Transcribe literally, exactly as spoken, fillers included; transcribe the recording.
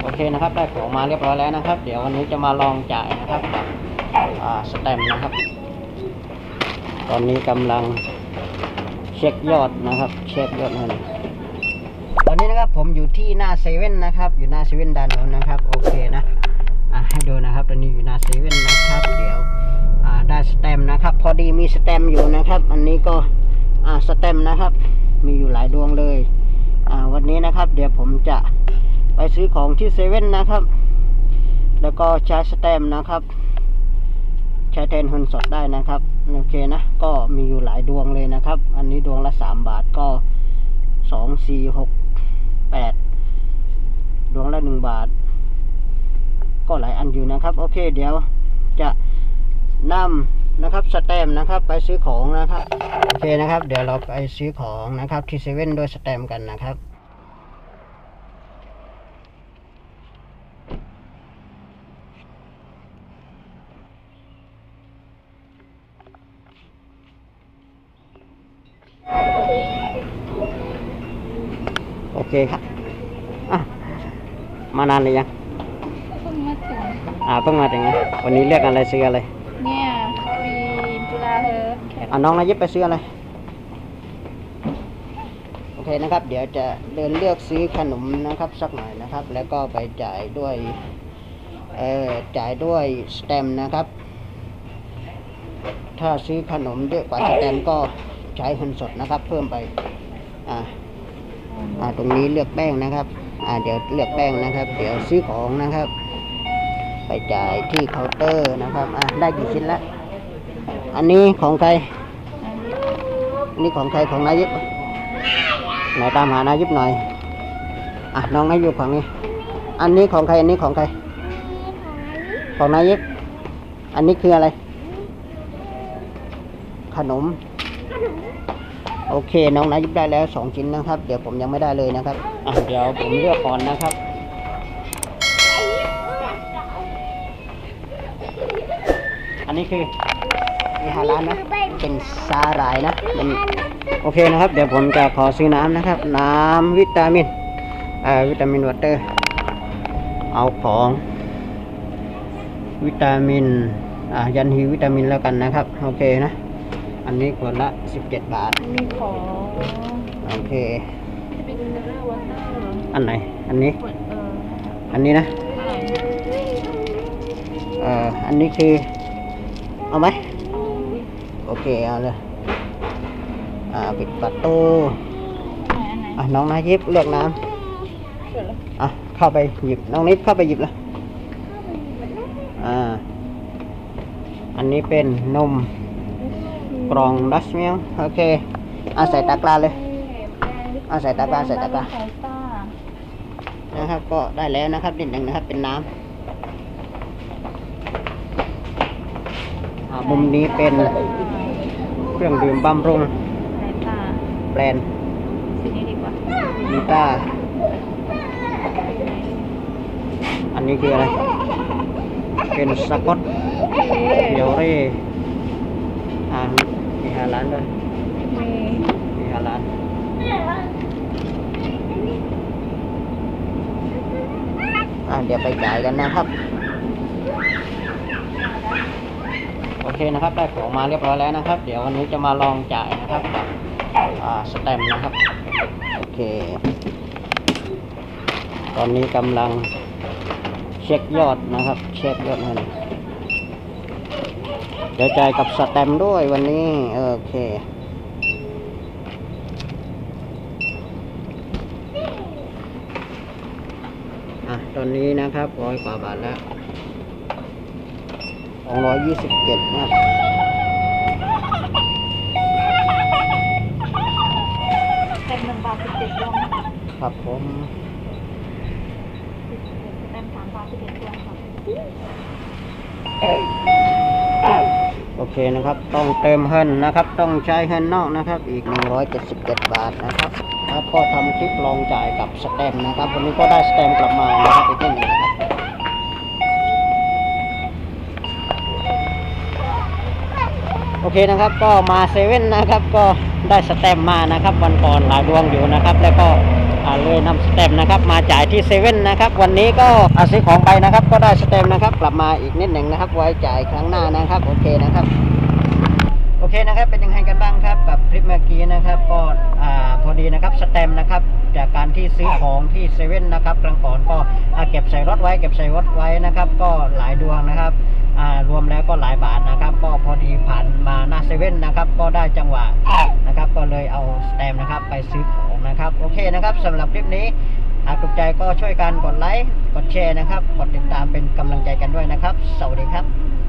โอเคนะครับได้ของมาเรียบร้อยแล้วนะครับเดี๋ยววันนี้จะมาลองจ่ายนะครับกับสแตมป์นะครับตอนนี้กำลังเช็คยอดนะครับเช็คยอดให้ตอนนี้นะครับผมอยู่ที่หน้าเซเว่นนะครับอยู่หน้าเซเว่นด้านโน้นนะครับโอเคนะอ่ะให้ดูนะครับตอนนี้อยู่หน้าเซเว่นนะครับเดี๋ยวอ่าได้สแตมป์นะครับพอดีมีสแตมป์อยู่นะครับอันนี้ก็อ่าสแตมป์นะครับมีอยู่หลายดวงเลยอ่าวันนี้นะครับเดี๋ยวผมจะไปซื้อของที่เซเว่นนะครับแล้วก็ใช้สแตมป์นะครับใช้แทนเงินสดได้นะครับโอเคนะก็มีอยู่หลายดวงเลยนะครับอันนี้ดวงละสามบาทก็สองสี่หกแปดดวงละหนึ่งบาทก็หลายอันอยู่นะครับโอเคเดี๋ยวจะนำนะครับสแตมป์นะครับไปซื้อของนะครับโอเคนะครับเดี๋ยวเราไปซื้อของนะครับที่เซเว่นด้วยสแตมป์กันนะครับโอเคครับมานานหรือยังเพิ่งมาถึงอ่าเพิ่งมาถึงวันนี้เลือกอะไรซื้ออะไรเนี่ยวีจุฬาเฮิร์บอ่าน้องนายยิบไปซื้ออะไรโอเคนะครับเดี๋ยวจะเดินเลือกซื้อขนมนะครับสักหน่อยนะครับแล้วก็ไปจ่ายด้วยเอ่อจ่ายด้วยสแตมป์นะครับถ้าซื้อขนมเยอะกว่าสแตมป์ก็ใช้เงินสดนะครับเพิ่มไปอ่าอ่าตรงนี้เลือกแป้งนะครับอ่าเดี๋ยวเลือกแป้งนะครับเดี๋ยวซื้อของนะครับไปจ่ายที่เคาน์เตอร์นะครับอ่าได้กี่ชิ้นแล้วอันนี้ของใครอันนี้ของใครของนายยิบไหนตามหานายยิบหน่อยอ่ะน้องนายยิบของนี้อันนี้ของใครอันนี้ของใครของนายยิบอันนี้คืออะไรขนมโอเคน้องนายยิบได้แล้วสองชิ้นนะครับเดี๋ยวผมยังไม่ได้เลยนะครับอ่ะเดี๋ยวผมเลือกก่อนนะครับอันนี้คือมีฮาลาลนะเป็นสาหร่ายนะเป็นโอเคนะครับเดี๋ยวผมจะขอซื้อน้ำนะครับน้ำวิตามินอ่าวิตามินวอเตอร์เอาของวิตามินอ่ายันฮีวิตามินแล้วกันนะครับโอเคนะอันนี้ขวดละสิบเจ็ดบาทมีของโอเคเป็นมิเนอรัลวอเตอร์อันไหนอันนี้อันนี้นะเอ่ออันนี้คือเอาไหมโอเคเอาเลยอ่าปิดประตูอ่ะน้องนายยิบเลือกน้ำอ่ะเข้าไปหยิบน้องนิดเข้าไปหยิบละอ่าอันนี้เป็นนมกรองดัชมิลโอเคเอาใส่ตะกร้าเลยเอาใส่ตะกร้าใส่ตะกร้านะครับก็ได้แล้วนะครับนิดหนึ่งนะครับเป็นน้ำมุมนี้เป็นเครื่องดื่มบำรุงแบรนด์สีนี้ดีกว่าลิต้าอันนี้คืออะไรเป็นสกอตเยลเร่อ่ามีฮาลาลด้วยมีฮาลาลอ่าเดี๋ยวไปจ่ายกันนะครับโอเคนะครับได้ของมาเรียบร้อยแล้วนะครับเดี๋ยววันนี้จะมาลองจ่ายนะครับกับอ่าสแตมป์นะครับโอเคตอนนี้กำลังเช็คยอดนะครับเช็คยอดให้เดี๋ยวจ่ายกับสแตมป์ด้วยวันนี้โอเคอ่ะตอนนี้นะครับร้อยกว่าบาทแล้วสองร้อยยี่สิบเจ็ดนะครับเป็นหนึ่งบาทสิบเจ็ดดวงครับผมเป็นสามบาทสิบเจ็ดดวงครับโอเคนะครับต้องเติมเงินนะครับต้องใช้เงินนอกนะครับอีกหนึ่งร้อยเจ็ดสิบเจ็ดบาทนะครับแล้วก็ทำคลิปลองจ่ายกับสแตมป์นะครับวันนี้ก็ได้สแตมป์กลับมานะครับอีกนิดหนึ่งนะครับโอเคนะครับก็มาเซเว่นนะครับก็ได้สแตมป์มานะครับวันก่อนหลายดวงอยู่นะครับแล้วก็อ่าเลยนำสเต็มนะครับมาจ่ายที่เซเว่นนะครับวันนี้ก็อาซื้อของไปนะครับก็ได้สเต็มนะครับกลับมาอีกนิดหนึ่งนะครับไว้จ่ายครั้งหน้านะครับโอเคนะครับโอเคนะครับเป็นยังไงกันบ้างครับกับคลิปเมื่อกี้นะครับก็อ่าพอดีนะครับสเต็มนะครับจากการที่ซื้อของที่เซเว่นนะครับครั้งก่อนก็อ่าเก็บใส่รถไว้เก็บใส่รถไว้นะครับก็หลายดวงนะครับอ่ารวมแล้วก็หลายบาทนะครับก็พอดีผ่านมาหน้าเซเว่นนะครับก็ได้จังหวะนะครับก็เลยเอาสเต็มนะครับไปซื้อของนะครับโอเคนะครับสำหรับคลิปนี้หากถูกใจก็ช่วยกันกดไลค์กดแชร์นะครับกดติดตามเป็นกำลังใจกันด้วยนะครับสวัสดีครับ